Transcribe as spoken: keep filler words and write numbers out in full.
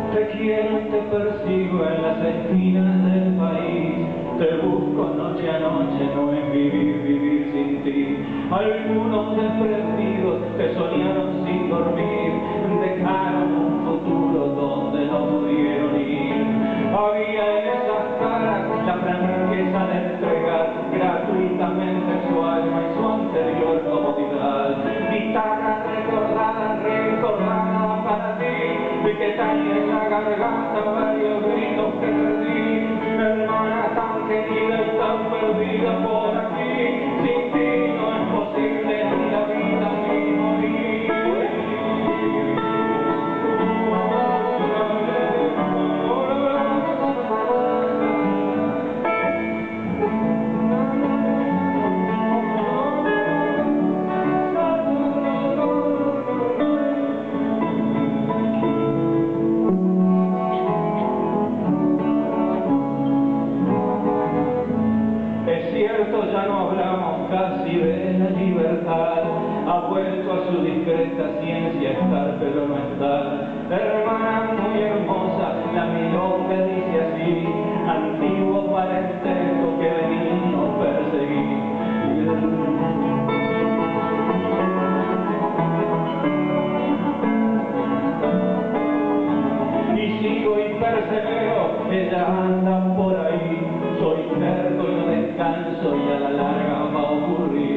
Te quiero, te persigo en las esquinas del país. Te busco noche a noche, no es vivir, vivir sin ti. Algunos desprendidos que soñaron sin dormir, dejaron un futuro donde no pudieron ir. Había en esas caras la franqueza de entregar gratuitamente su alma y su anterior comodidad. Guitarra recordada, recordada para ti, y que trae en la garganta varios gritos que perdí. Hermana tan querida y tan perdida por aquí, sin ti no es posible ni la vida ni morir. Ya no hablamos casi de la libertad, ha vuelto a su discreta ciencia estar pero no estar. Hermana muy hermosa, la milonga dice así, antiguo parentesco que venimos perseguir. Y sigo y persevero, ella anda por ahí, soy terco y no descanso y a la larga va a ocurrir.